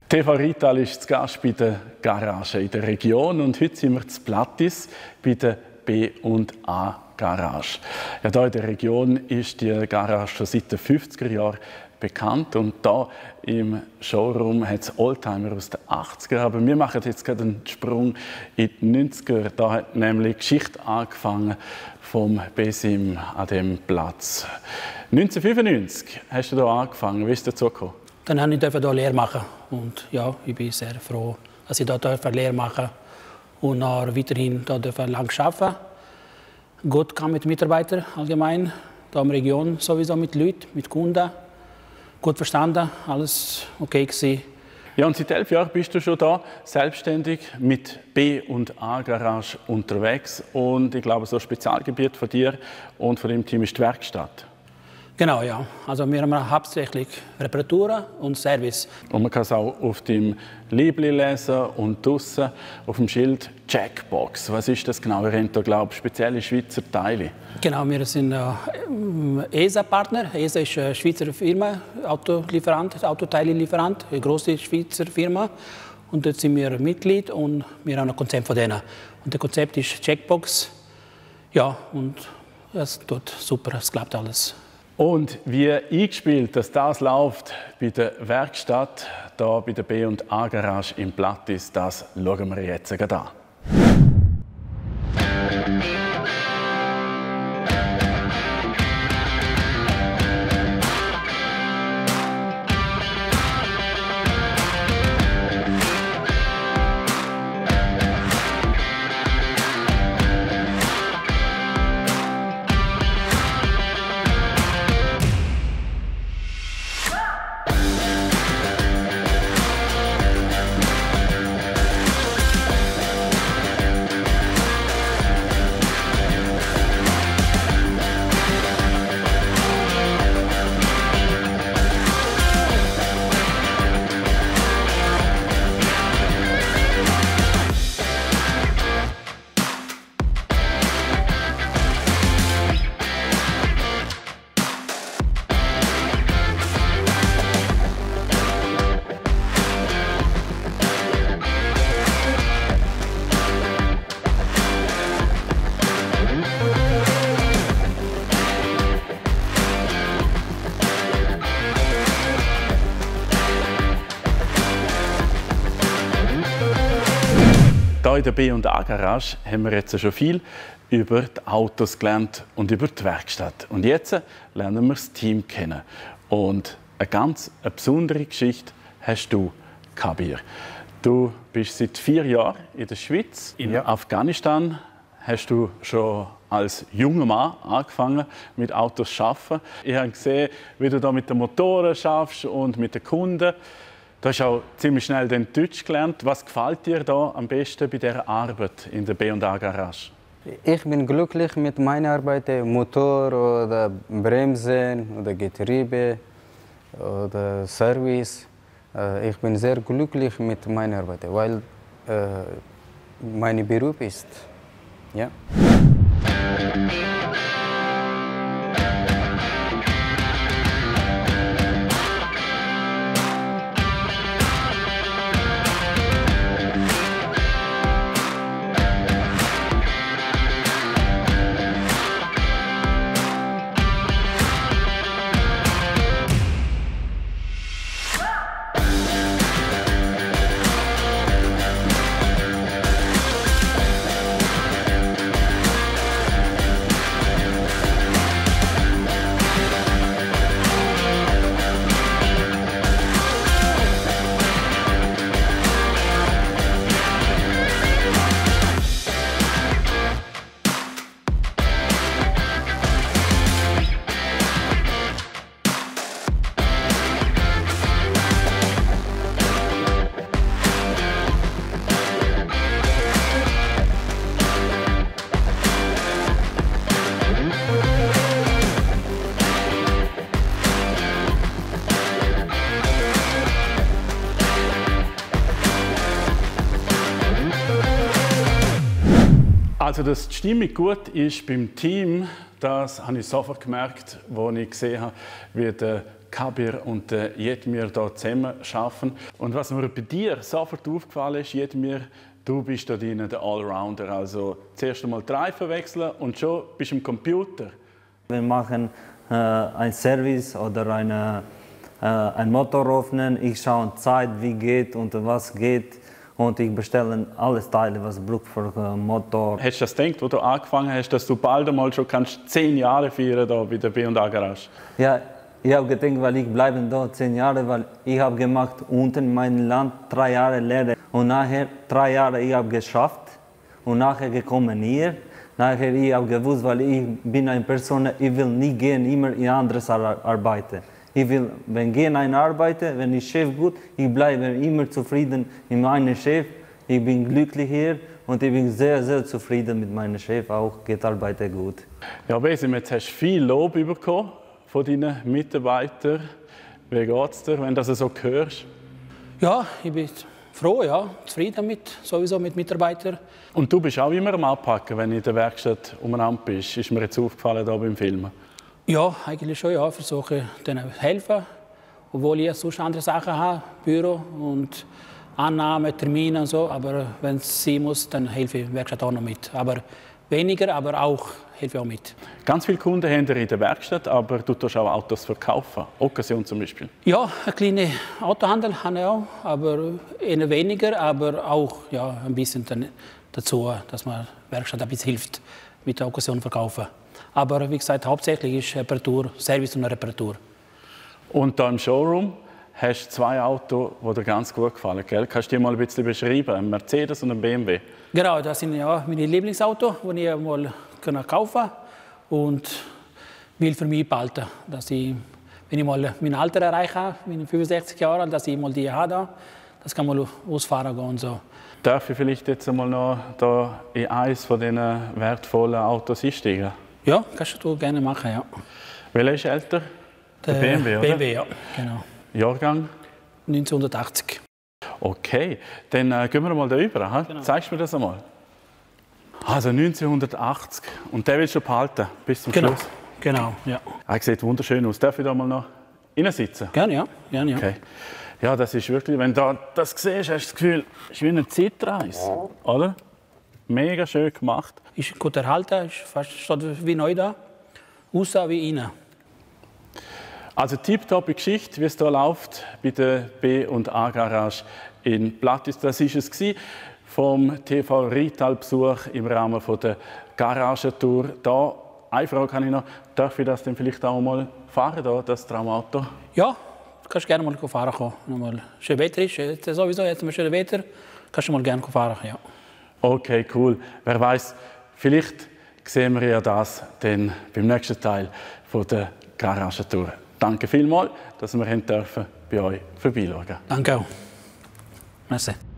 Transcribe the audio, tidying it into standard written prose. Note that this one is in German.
TV Rital ist zu Gast bei der Garage in der Region und heute sind wir zu Plattis bei der B&A Garage. Ja, hier in der Region ist die Garage schon seit den 50er Jahren bekannt und hier im Showroom hat es Oldtimer aus den 80er. Aber wir machen jetzt gerade einen Sprung in die 90er. Da hat nämlich die Geschichte angefangen vom Besim an dem Platz. 1995 hast du hier angefangen. Wie ist es dazu gekommen? Dann durfte ich hier Lehre machen und ja, ich bin sehr froh, dass ich hier Lehre machen und weiterhin hier lang arbeiten. Gut kann mit Mitarbeitern allgemein, hier in der Region sowieso mit Leuten, mit Kunden. Gut verstanden, alles okay gewesen. Ja, und seit 11 Jahren bist du schon da selbstständig mit B&A Garage unterwegs und ich glaube, so ein Spezialgebiet von dir und von deinem Team ist die Werkstatt. Genau, ja. Also wir haben hauptsächlich Reparaturen und Service. Und man kann es auch auf dem Liebli lesen und draussen auf dem Schild Jackbox. Was ist das genau? Wir haben hier, glaube ich, spezielle Schweizer Teile. Genau, wir sind ESA-Partner. ESA ist eine Schweizer Firma, Autoteile-Lieferant, eine große Schweizer Firma. Und dort sind wir Mitglied und wir haben ein Konzept von denen. Und das Konzept ist Jackbox. Ja, und es tut super, es klappt alles. Und wie eingespielt das läuft bei der Werkstatt, hier bei der B&A Garage in Plattis, das schauen wir jetzt gerade an. Hier in der B&A Garage haben wir jetzt schon viel über die Autos gelernt und über die Werkstatt. Und jetzt lernen wir das Team kennen. Und eine besondere Geschichte hast du, Kabir. Du bist seit 4 Jahren in der Schweiz. In Afghanistan hast du schon als junger Mann angefangen mit Autos zu arbeiten. Ich habe gesehen, wie du da mit den Motoren schaffst und mit den Kunden. Du hast auch ziemlich schnell den Deutsch gelernt. Was gefällt dir da am besten bei dieser Arbeit in der B&A Garage? Ich bin glücklich mit meiner Arbeit, Motor oder Bremsen oder Getriebe oder Service. Ich bin sehr glücklich mit meiner Arbeit, weil mein Beruf ist. Ja. Also, dass die Stimmung gut ist beim Team, das habe ich sofort gemerkt, als ich gesehen habe, wie der Kabir und der Jetmir hier zusammen arbeiten. Und was mir bei dir sofort aufgefallen ist, Jetmir, du bist da drin der Allrounder. Also zuerst einmal die Reifen wechseln und schon bist du am Computer. Wir machen ein Service oder ein Motor öffnen. Ich schaue Zeit, wie geht und was geht. Und ich bestelle alle Teile, was braucht für Motor. Hast du das gedacht, als du angefangen hast, dass du bald einmal schon 10 Jahre feiern da bei der B&A Garage? Ja, ich habe gedacht, weil ich bleibe da 10 Jahre, weil ich habe gemacht unten in meinem Land 3 Jahre Lehre. Und nachher 3 Jahre ich habe geschafft und nachher gekommen hier. Nachher ich habe gewusst, weil ich bin eine Person, ich will nie gehen, immer in anderes arbeiten. Ich will, wenn ich arbeite, wenn ich Chef gut, ich bleibe immer zufrieden mit meinem Chef. Ich bin glücklich hier und ich bin sehr, sehr zufrieden mit meinem Chef. Auch geht Arbeit gut. Ja, Besim, jetzt hast du viel Lob bekommen von deinen Mitarbeitern. Wie geht es dir, wenn du das so hörst? Ja, ich bin froh, ja, zufrieden damit, sowieso mit Mitarbeitern. Und du bist auch immer am Anpacken, wenn du in der Werkstatt umeinander bist. Ist mir jetzt aufgefallen hier beim Filmen. Ja, eigentlich schon, ja. Ich versuche denen zu helfen, obwohl ich sonst andere Sachen habe, Büro und Annahme, Termine und so. Aber wenn es sein muss, dann helfe ich in der Werkstatt auch noch mit. Aber weniger, aber auch helfe ich auch mit. Ganz viele Kunden haben in der Werkstatt, aber du tust auch Autos verkaufen. Occasion zum Beispiel. Ja, einen kleinen Autohandel habe ich auch, aber eher weniger, aber auch ja, ein bisschen dazu, dass man der Werkstatt ein bisschen hilft mit der Occasion verkaufen. Aber wie gesagt, hauptsächlich ist Reparatur, Service und Reparatur. Und hier im Showroom hast du 2 Autos, die dir ganz gut gefallen. Gell? Kannst du die mal ein bisschen beschreiben? Ein Mercedes und ein BMW? Genau, das sind ja meine Lieblingsautos, die ich mal kaufen kann und will für mich behalten. Dass ich, wenn ich mal mein Alter erreiche, meine 65 Jahre, dass ich mal die habe, das kann mal ausfahren gehen und so. Darf ich vielleicht jetzt einmal noch da in eines von diesen wertvollen Autos einsteigen? Ja, kannst du gerne machen, ja. Welcher ist älter? Der BMW, oder? BMW, ja, genau. Jahrgang? 1980. Okay, dann gehen wir mal da rüber. Genau. Zeigst du mir das einmal? Also 1980. Und der willst du behalten bis zum Schluss? Genau, ja. Er sieht wunderschön aus. Darf ich da mal noch reinsitzen? Gerne, ja. Gerne, ja. Okay. Ja, das ist wirklich, wenn du das siehst, hast du das Gefühl, es ist wie eine Zeitreise, oder? Mega schön gemacht. Ist gut erhalten, ist fast wie neu da. Außer wie innen. Also tipptoppe Geschichte, wie es hier läuft bei der B&A Garage in Plattis. Das war es vom TV Rital-Besuch im Rahmen der Garagentour. Da eine Frage habe ich noch. Darf ich das denn vielleicht auch mal fahren, das Traumauto? Ja, du kannst gerne mal fahren kommen. Schön Wetter ist, jetzt sowieso, jetzt haben wir schönes Wetter. Kannst du mal gerne fahren, ja. Okay, cool. Wer weiß, vielleicht sehen wir ja das dann beim nächsten Teil der Garagentour. Danke vielmals, dass wir bei euch vorbeischauen durften. Danke auch. Merci.